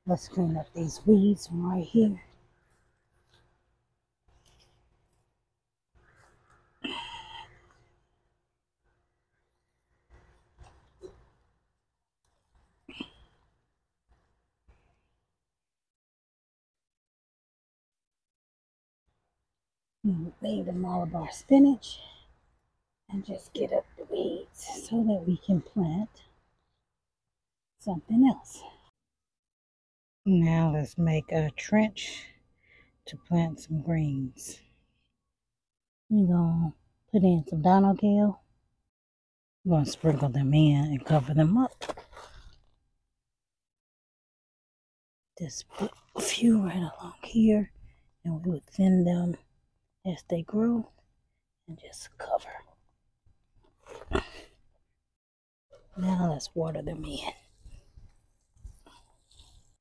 Let's clean up these weeds from right here. Leave them all of our spinach and just get up the weeds so that we can plant something else. Now let's make a trench to plant some greens. We're going to put in some Dino Kale. We're going to sprinkle them in and cover them up. Just put a few right along here, and we would thin them as they grow and just cover. Now let's water them in.